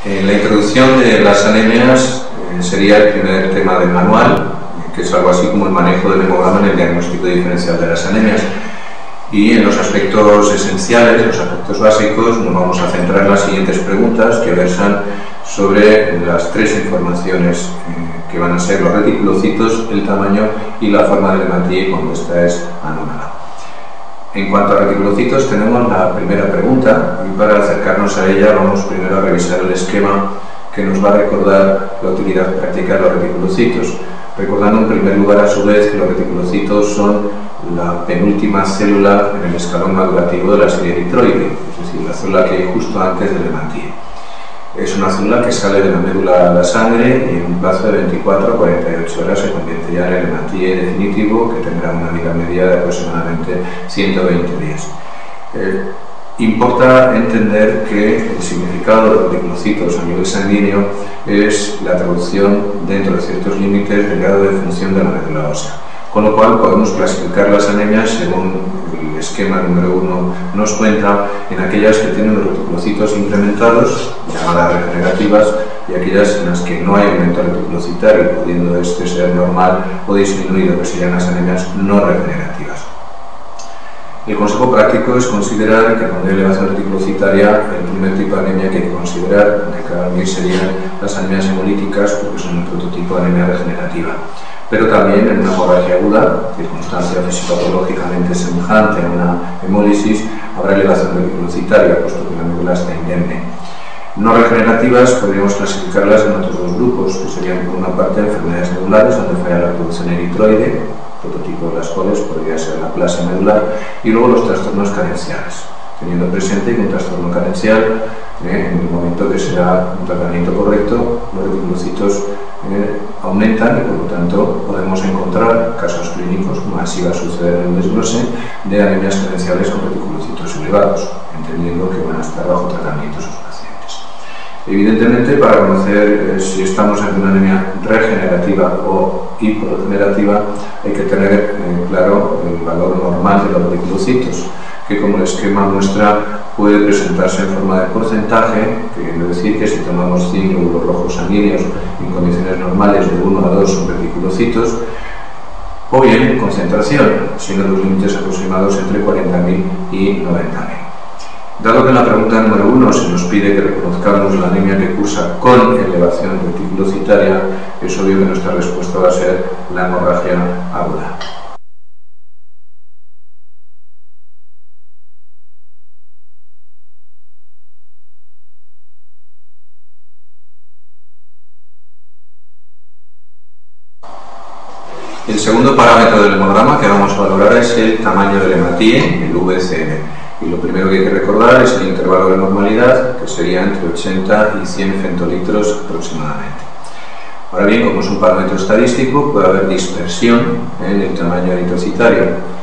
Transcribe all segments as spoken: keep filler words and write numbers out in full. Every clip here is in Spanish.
Eh, la introducción de las anemias eh, sería el primer tema del manual, eh, que es algo así como el manejo del hemograma en el diagnóstico diferencial de las anemias. Y en los aspectos esenciales, los aspectos básicos, nos vamos a centrar en las siguientes preguntas que versan sobre las tres informaciones eh, que van a ser los reticulocitos, el tamaño y la forma del hematía cuando esta es anómala. En cuanto a reticulocitos, tenemos la primera pregunta y para acercarnos a ella vamos primero a revisar el esquema que nos va a recordar la utilidad práctica de los reticulocitos, recordando en primer lugar a su vez que los reticulocitos son la penúltima célula en el escalón madurativo de la serie eritroide, es decir, la célula que hay justo antes del hematía. Es una célula que sale de la médula a la sangre y en un plazo de veinticuatro a cuarenta y ocho horas se convierte ya en el hematía definitivo, que tendrá una vida media de aproximadamente ciento veinte días. Eh, importa entender que el significado de los reticulocitos a nivel sanguíneo es la traducción dentro de ciertos límites del grado de función de la médula ósea, con lo cual podemos clasificar las anemias según el esquema número uno nos cuenta en aquellas que tienen los reticulocitos incrementados, llamadas regenerativas, y aquellas en las que no hay aumento reticulocitario, pudiendo este ser normal o disminuido, que serían las anemias no regenerativas. El consejo práctico es considerar que cuando hay elevación reticulocitaria, el primer tipo de anemia que hay que considerar de cada uno serían las anemias hemolíticas, porque son el prototipo de anemia regenerativa. Pero también en una hemorragia aguda, circunstancia fisiopatológicamente semejante a una hemólisis, habrá elevación reticulocitaria, puesto que la médula está indemne. No regenerativas podríamos clasificarlas en otros dos grupos, que serían por una parte enfermedades medulares, donde falla la producción eritroide, prototipo de las cuales podría ser la aplasia medular, y luego los trastornos carenciales, teniendo presente que un trastorno carencial, eh, en el momento que se da un tratamiento correcto, los reticulocitos eh, aumentan y por lo tanto podemos encontrar casos clínicos, como así va a suceder en el desglose, de anemias carenciales con reticulocitos elevados, entendiendo que van a estar bajo tratamiento sus pacientes. Evidentemente, para conocer eh, si estamos ante una anemia regenerativa o hiporregenerativa, hay que tener eh, claro el valor normal de los reticulocitos, que como el esquema muestra puede presentarse en forma de porcentaje, queriendo decir que si tomamos cien glóbulos rojos sanguíneos en condiciones normales de uno a dos son reticulocitos, o bien en concentración, siendo los límites aproximados entre cuarenta mil y noventa mil. Dado que en la pregunta número uno se nos pide que reconozcamos la anemia que cursa con elevación reticulocitaria, es obvio que nuestra respuesta va a ser la hemorragia aguda. El segundo parámetro del hemograma que vamos a valorar es el tamaño del hematía, el V C M. Y lo primero que hay que recordar es el intervalo de normalidad, que sería entre ochenta y cien femtolitros aproximadamente. Ahora bien, como es un parámetro estadístico, puede haber dispersión en el tamaño eritrocitario.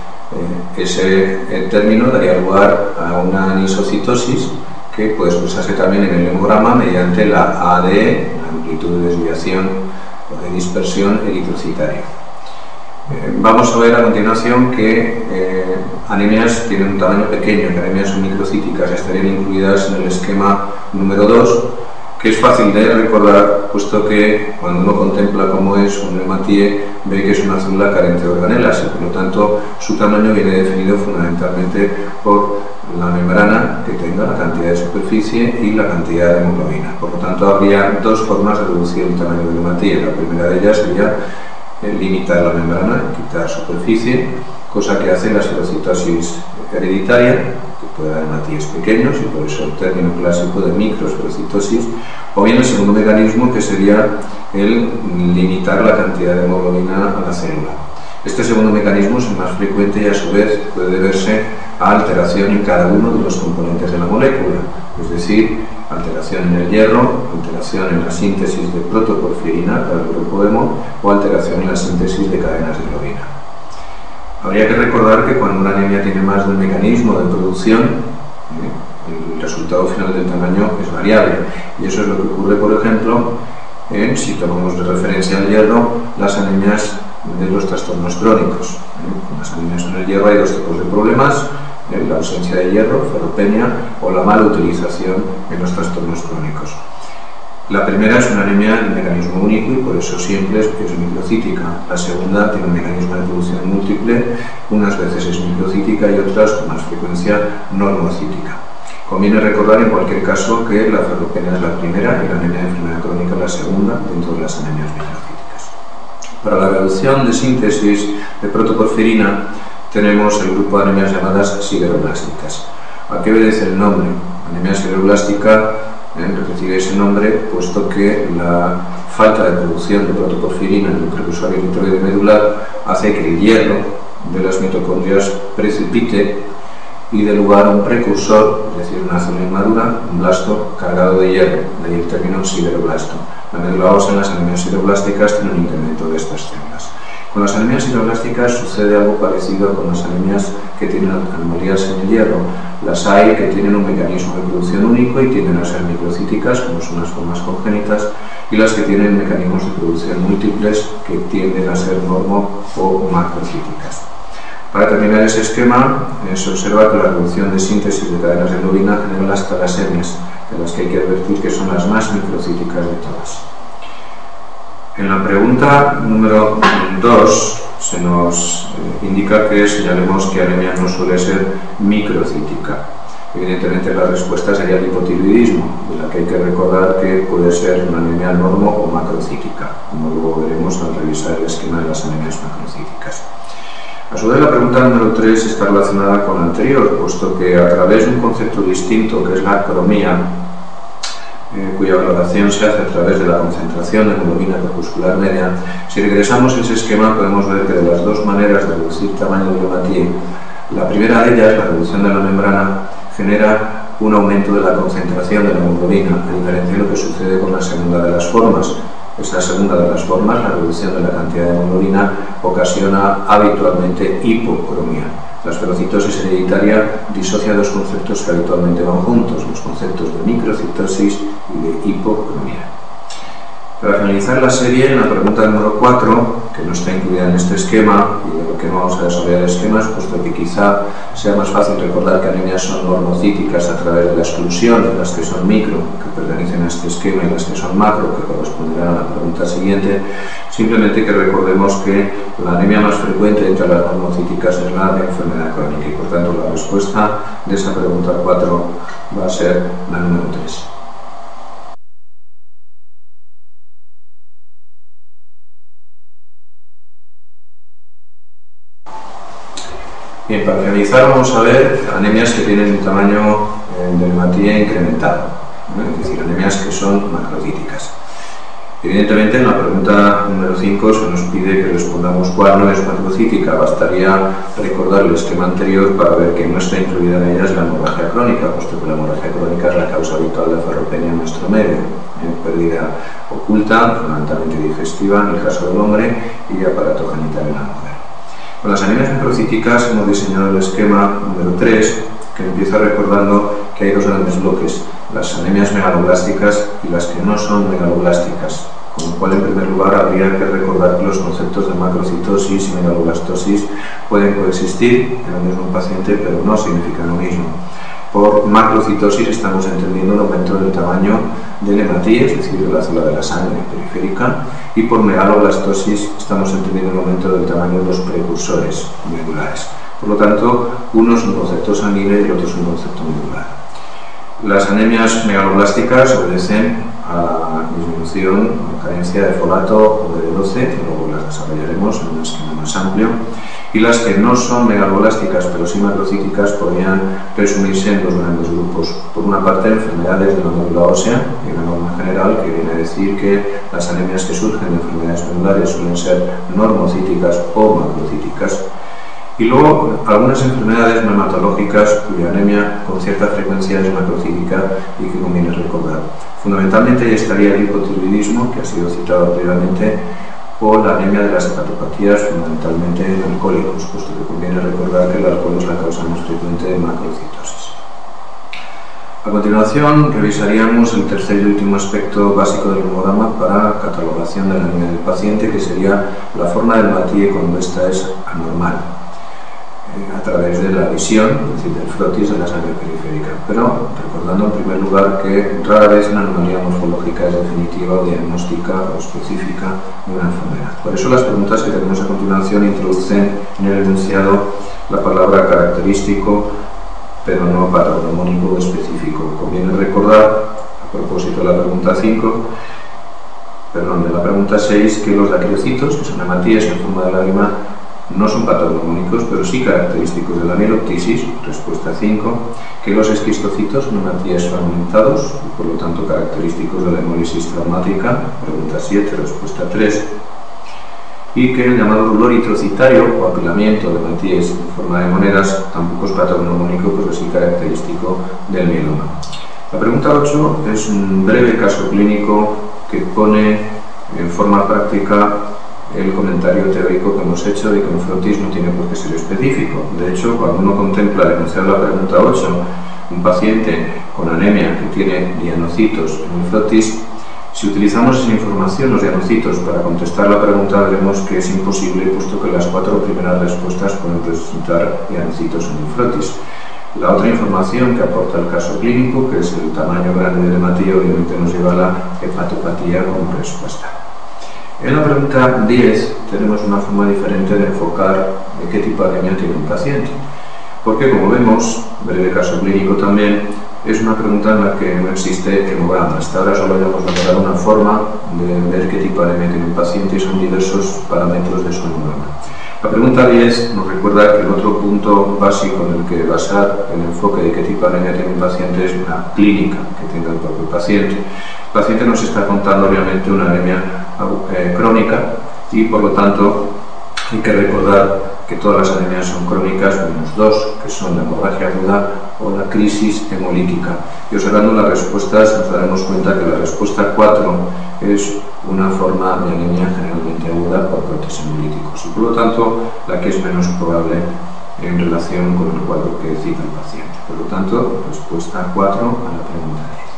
Eh, ese eh, término daría lugar a una anisocitosis que puede expresarse también en el hemograma mediante la A D E, la amplitud de desviación o de dispersión eritrocitaria. Eh, vamos a ver a continuación que eh, anemias tienen un tamaño pequeño, que anemias son microcíticas, estarían incluidas en el esquema número dos, que es fácil de recordar, puesto que cuando uno contempla cómo es un hematía, ve que es una célula carente de organelas y por lo tanto su tamaño viene definido fundamentalmente por la membrana que tenga la cantidad de superficie y la cantidad de hemoglobina. Por lo tanto, habría dos formas de reducir el tamaño del hematía. La primera de ellas sería limitar la membrana, quitar superficie, cosa que hace la serocitosis hereditaria, que puede dar hematíes pequeños y por eso el término clásico de microserocitosis, o bien el segundo mecanismo, que sería el limitar la cantidad de hemoglobina a la célula. Este segundo mecanismo es el más frecuente y a su vez puede deberse a alteración en cada uno de los componentes de la molécula, es decir, alteración en el hierro, alteración en la síntesis de protoporfirina para el grupo hemo o alteración en la síntesis de cadenas de globina. Habría que recordar que cuando una anemia tiene más de un mecanismo de producción, eh, el resultado final del tamaño es variable, y eso es lo que ocurre, por ejemplo, eh, si tomamos de referencia al hierro las anemias de los trastornos crónicos. Eh, con las anemias en el hierro hay dos tipos de problemas: la ausencia de hierro, ferropenia, o la mala utilización en los trastornos crónicos. La primera es una anemia de mecanismo único y por eso siempre es, es microcítica. La segunda tiene un mecanismo de producción múltiple, unas veces es microcítica y otras con más frecuencia normocítica. Conviene recordar en cualquier caso que la ferropenia es la primera y la anemia de enfermedad crónica la segunda dentro de las anemias microcíticas. Para la reducción de síntesis de protoporfirina tenemos el grupo de anemias llamadas sideroblásticas. ¿A qué obedece el nombre? Anemia sideroblástica eh, recibe ese nombre puesto que la falta de producción de protoporfirina en el precursor eritroide medular hace que el hierro de las mitocondrias precipite y dé lugar a un precursor, es decir, una célula inmadura, un blasto cargado de hierro, de ahí el término sideroblasto. La médula ósea en las anemias sideroblásticas tiene un incremento de estas células. Con las anemias sideroblásticas sucede algo parecido con las anemias que tienen anomalías en el hierro. Las hay que tienen un mecanismo de producción único y tienden a ser microcíticas, como son las formas congénitas, y las que tienen mecanismos de producción múltiples que tienden a ser normo o macrocíticas. Para terminar ese esquema, eh, se observa que la reducción de síntesis de cadenas de hemoglobina genera las talasemias, de las que hay que advertir que son las más microcíticas de todas. En la pregunta número dos se nos eh, indica que señalemos que anemia no suele ser microcítica. Evidentemente la respuesta sería el hipotiroidismo, de la que hay que recordar que puede ser una anemia normo o macrocítica, como luego veremos al revisar el esquema de las anemias macrocíticas. A su vez, la pregunta número tres está relacionada con la anterior, puesto que a través de un concepto distinto, que es la cromía, eh, cuya valoración se hace a través de la concentración de hemoglobina corpuscular media, si regresamos a ese esquema podemos ver que de las dos maneras de reducir tamaño de Lematie, la primera de ellas, la reducción de la membrana, genera un aumento de la concentración de la hemoglobina, a diferencia de lo que sucede con la segunda de las formas. Esta segunda de las formas, la reducción de la cantidad de hemoglobina, ocasiona habitualmente hipocromía. La esferocitosis hereditaria disocia dos conceptos que habitualmente van juntos, los conceptos de microcitosis y de hipocromía. Para finalizar la serie, en la pregunta número cuatro, que no está incluida en este esquema, y de lo que no vamos a desarrollar esquemas, puesto que quizá sea más fácil recordar que anemias son normocíticas a través de la exclusión de las que son micro, que pertenecen a este esquema, y las que son macro, que corresponderán a la pregunta siguiente, simplemente que recordemos que la anemia más frecuente entre las normocíticas es la de enfermedad crónica, y por tanto la respuesta de esa pregunta cuatro va a ser la número tres. Bien, para finalizar vamos a ver anemias que tienen un tamaño eh, de Lematie incrementado, ¿no? Es decir, anemias que son macrocíticas. Evidentemente en la pregunta número cinco se nos pide que respondamos cuál no es macrocítica. Bastaría recordar el esquema anterior para ver que no está incluida en ellas la hemorragia crónica, puesto que la hemorragia crónica es la causa habitual de ferropenia en nuestro medio. ¿eh? Pérdida oculta, fundamentalmente digestiva en el caso del hombre, y aparato genital en la mujer. Con las anemias microcíticas hemos diseñado el esquema número tres, que empieza recordando que hay dos grandes bloques, las anemias megaloblásticas y las que no son megaloblásticas, con lo cual en primer lugar habría que recordar que los conceptos de macrocitosis y megaloblastosis pueden coexistir en el mismo paciente, pero no significan lo mismo. Por macrocitosis estamos entendiendo un aumento del tamaño del Lematie, es decir, de la célula de la sangre periférica, y por megaloblastosis estamos entendiendo un aumento del tamaño de los precursores medulares. Por lo tanto, uno es un concepto sanguíneo y el otro es un concepto medular. Las anemias megaloblásticas obedecen a la disminución o carencia de folato o de B doce, que luego las desarrollaremos en un esquema más amplio, y las que no son megaloblásticas pero sí macrocíticas podrían resumirse en dos grandes grupos. Por una parte, enfermedades de la médula ósea, y una norma general que viene a decir que las anemias que surgen de enfermedades medulares suelen ser normocíticas o macrocíticas. Y luego algunas enfermedades neomatológicas cuya anemia con cierta frecuencia es macrocítica y que conviene recordar. Fundamentalmente ahí estaría el hipotiroidismo, que ha sido citado previamente, o la anemia de las hepatopatías, fundamentalmente en alcohólicos, puesto que conviene recordar que el alcohol es la causa más frecuente de macrocitosis. A continuación revisaríamos el tercer y último aspecto básico del hemograma para catalogación de la anemia del paciente, que sería la forma del Lematie cuando ésta es anormal. a través de la visión, es decir, del frotis de la sangre periférica, pero recordando en primer lugar que rara vez una anomalía morfológica es definitiva o diagnóstica o específica de una enfermedad. Por eso las preguntas que tenemos a continuación introducen en el enunciado la palabra característico, pero no patognomónico o específico. Conviene recordar, a propósito de la pregunta cinco, perdón, de la pregunta seis, que los dacriocitos, que son hematíes en forma de lágrima, no son patognomónicos, pero sí característicos de la mieloptisis, respuesta cinco, que los esquistocitos son hematíes fragmentados y por lo tanto característicos de la hemólisis traumática, pregunta siete, respuesta tres, y que el llamado dolor eritrocitario o apilamiento de hematíes en forma de monedas tampoco es patognomónico, pero sí característico del mieloma. La pregunta ocho es un breve caso clínico que pone en forma práctica el comentario teórico que hemos hecho de que un frotis no tiene por qué ser específico. De hecho, cuando uno contempla el enunciado de la pregunta ocho, un paciente con anemia que tiene dianocitos en el frotis, si utilizamos esa información, los dianocitos, para contestar la pregunta, veremos que es imposible, puesto que las cuatro primeras respuestas pueden presentar dianocitos en el frotis. La otra información que aporta el caso clínico, que es el tamaño grande del hematía, obviamente nos lleva a la hepatopatía como respuesta. En la pregunta diez tenemos una forma diferente de enfocar de qué tipo de anemia tiene un paciente, porque como vemos, breve caso clínico también, es una pregunta en la que no existe hemograma. Hasta ahora solo habíamos nombrado una forma de ver qué tipo de anemia tiene un paciente y son diversos parámetros de su hemograma. La pregunta diez nos recuerda que el otro punto básico en el que basar el enfoque de qué tipo de anemia tiene un paciente es una clínica que tenga el propio paciente. El paciente nos está contando obviamente una anemia eh, crónica y por lo tanto hay que recordar que todas las anemias son crónicas, menos dos, que son la hemorragia aguda o la crisis hemolítica. Y observando las respuestas nos daremos cuenta que la respuesta cuatro es una forma de anemia generalmente aguda por brotes hemolíticos y por lo tanto la que es menos probable en relación con el cuadro que cita el paciente. Por lo tanto, respuesta cuatro a la pregunta diez.